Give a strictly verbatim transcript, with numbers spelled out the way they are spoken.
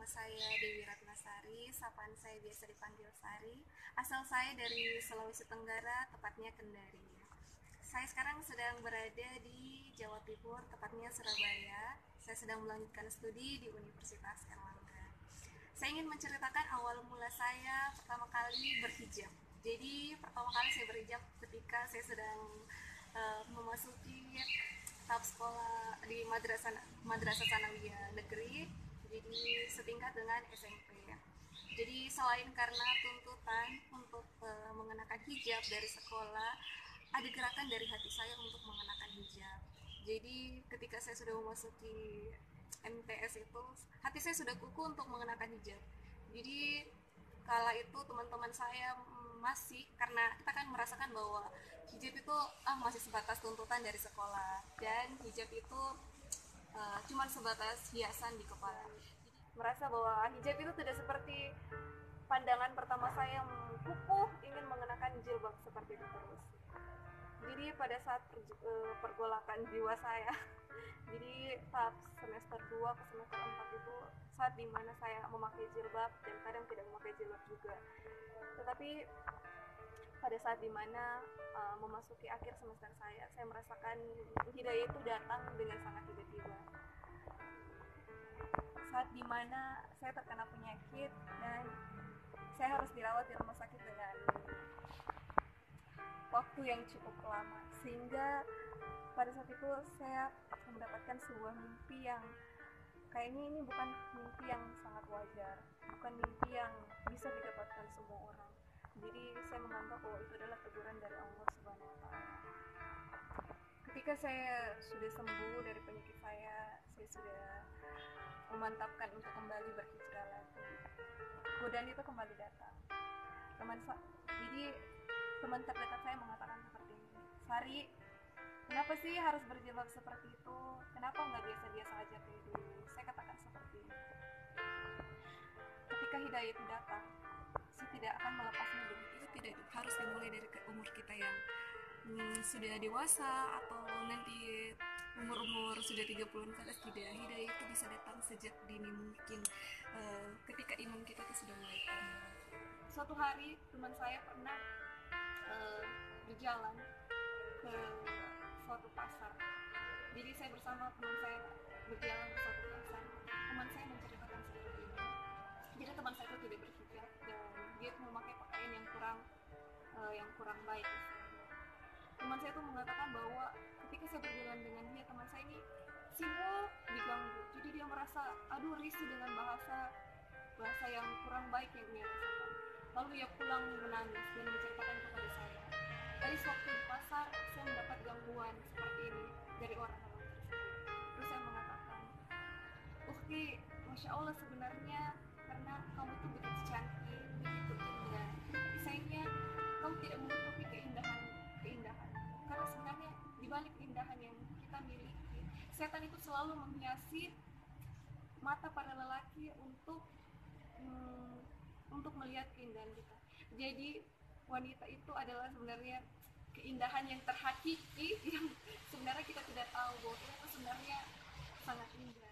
saya Dewi Ratnasari, sapaan saya biasa dipanggil Sari. Asal saya dari Sulawesi Tenggara, tepatnya Kendari. Saya sekarang sedang berada di Jawa Timur, tepatnya Surabaya. Saya sedang melanjutkan studi di Universitas Erlangga. Saya ingin menceritakan awal mula saya pertama kali berhijab. Jadi pertama kali saya berhijab ketika saya sedang uh, memasuki tahap sekolah di madrasah madrasah sanawiyah negeri, jadi setingkat dengan S M P. Jadi selain karena tuntutan untuk uh, mengenakan hijab dari sekolah, ada gerakan dari hati saya untuk mengenakan hijab. Jadi ketika saya sudah memasuki M T S itu, hati saya sudah kukuh untuk mengenakan hijab. Jadi kala itu teman-teman saya masih, karena kita kan merasakan bahwa hijab itu ah, masih sebatas tuntutan dari sekolah, dan hijab itu uh, cuma sebatas hiasan di kepala. Jadi merasa bahwa hijab itu tidak seperti pandangan pertama saya yang kukuh ingin mengenakan jilbab seperti itu terus. Jadi pada saat uh, pergolakan jiwa saya jadi tahap semester dua ke semester empat itu saat dimana saya memakai jilbab dan kadang tidak memakai jilbab juga. Tetapi pada saat dimana uh, memasuki akhir semester saya, saya merasakan hidayah itu datang dengan sangat tiba-tiba. Saat dimana saya terkena penyakit dan saya harus dirawat di rumah sakit dengan waktu yang cukup lama, sehingga pada saat itu saya mendapatkan sebuah mimpi yang kayaknya ini bukan mimpi yang sangat wajar, bukan mimpi yang bisa didapatkan semua orang. Jadi saya menganggap bahwa itu adalah teguran dari Allah Subhanahu wa Ta'ala. Ketika saya sudah sembuh dari penyakit saya, saya sudah memantapkan untuk kembali berhijrah lagi. Godaan itu kembali datang. Teman jadi teman terdekat saya mengatakan seperti ini, Sari, kenapa sih harus berjilbab seperti itu? Kenapa nggak biasa-biasa aja kayak dulu? Saya katakan seperti ini. Ketika hidayah itu datang, saya tidak akan melepasnya dulu. Itu tidak harus dimulai dari umur kita yang hmm, sudah dewasa atau nanti umur-umur sudah tiga puluhan ke atas. Tidak, hidayah itu bisa datang sejak dini mungkin, uh, ketika iman kita itu sudah mulai tumbuh. Suatu hari teman saya pernah uh, berjalan ke suatu pasar. Jadi saya bersama teman saya berjalan ke suatu pasar. Teman saya menceritakan seperti ini. Jadi teman saya itu tidak berhijab dan dia memakai pakaian yang kurang uh, yang kurang baik. Teman saya itu mengatakan bahwa ketika saya berjalan dengan dia, teman saya ini sibuk diganggu. Jadi dia merasa aduh risih dengan bahasa bahasa yang kurang baik yang dia rasakan. Lalu dia pulang menangis dan menceritakan kepada saya. Tadi waktu di pasar saya mendapat gangguan seperti ini dari orang-orang tersebut. Terus saya mengatakan, Ukti, Masya Allah sebenarnya karena kamu tuh begitu cantik, begitu indah. Tapi sayangnya kamu tidak menutupi keindahan keindahan. Karena sebenarnya di balik keindahan yang kita miliki, setan itu selalu menghiasi mata para lelaki untuk hmm, untuk melihat keindahan kita. Jadi wanita itu adalah sebenarnya keindahan yang terhakiki yang sebenarnya kita tidak tahu bahwa itu sebenarnya sangat indah.